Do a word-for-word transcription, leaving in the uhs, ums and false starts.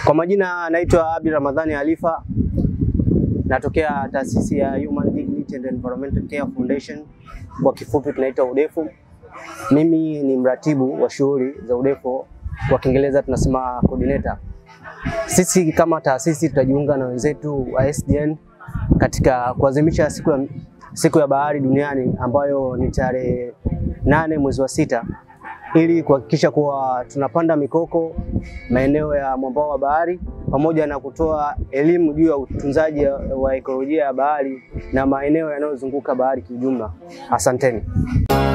Kwa majina naitwa Abdi Ramadhani Alifa. Natokea taasisi ya Human Dignity and Environmental Care Foundation, kwa kifupi tunaita U D E F. Mimi ni mratibu wa shughuli za U D E F, kwa Kiingereza tunasema coordinator. Sisi kama taasisi tutajiunga na wenzetu wa S D N katika kuadhimisha siku ya, siku ya bahari duniani ambayo ni tarehe nane mwezi wa sita, ili kuhakikisha kuwa tunapanda mikoko maeneo ya mwambao wa bahari pamoja na kutoa elimu juu ya utunzaji wa ekolojia ya bahari na maeneo yanayozunguka bahari kiujumla. Asanteni.